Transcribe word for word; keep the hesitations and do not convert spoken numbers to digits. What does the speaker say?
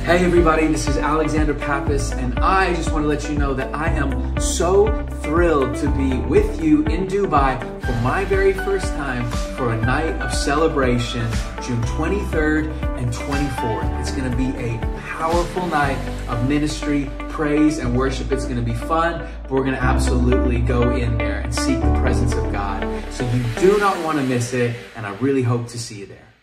Hey everybody, this is Alexander Pappas, and I just want to let you know that I am so thrilled to be with you in Dubai for my very first time for a night of celebration, June twenty-third and twenty-fourth. It's going to be a powerful night of ministry, praise, and worship. It's going to be fun, but we're going to absolutely go in there and seek the presence of God. So you do not want to miss it, and I really hope to see you there.